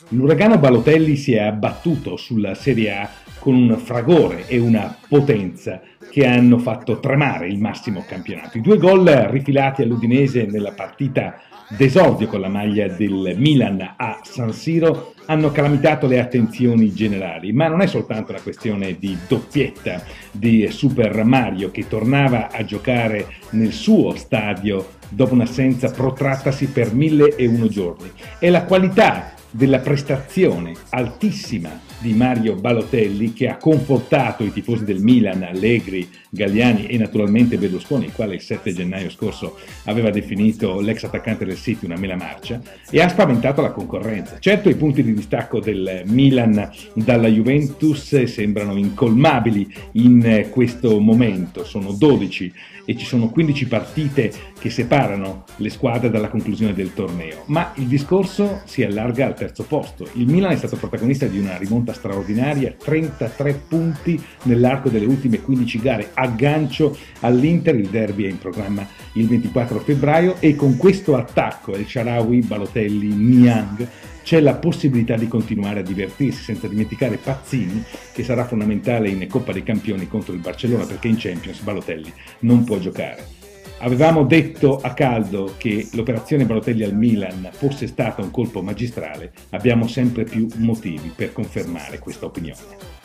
L'uragano Balotelli si è abbattuto sulla Serie A con un fragore e una potenza che hanno fatto tremare il massimo campionato. I 2 gol rifilati all'Udinese nella partita d'esordio con la maglia del Milan a San Siro hanno calamitato le attenzioni generali, ma non è soltanto una questione di doppietta di Super Mario che tornava a giocare nel suo stadio dopo un'assenza protrattasi per 1001 giorni, è la qualità della prestazione altissima di Mario Balotelli che ha confortato i tifosi del Milan, Allegri, Galliani e naturalmente Berlusconi, il quale il 7 gennaio scorso aveva definito l'ex attaccante del City una mela marcia, e ha spaventato la concorrenza. Certo, i punti di distacco del Milan dalla Juventus sembrano incolmabili in questo momento, sono 12 e ci sono 15 partite che separano le squadre dalla conclusione del torneo, ma il discorso si allarga al terzo posto. Il Milan è stato protagonista di una rimonta straordinaria, 33 punti nell'arco delle ultime 15 gare, aggancio all'Inter, il derby è in programma il 24 febbraio e con questo attacco El Shaarawy, Balotelli, Niang c'è la possibilità di continuare a divertirsi, senza dimenticare Pazzini, che sarà fondamentale in Coppa dei Campioni contro il Barcellona, perché in Champions Balotelli non può giocare. Avevamo detto a caldo che l'operazione Balotelli al Milan fosse stata un colpo magistrale, abbiamo sempre più motivi per confermare questa opinione.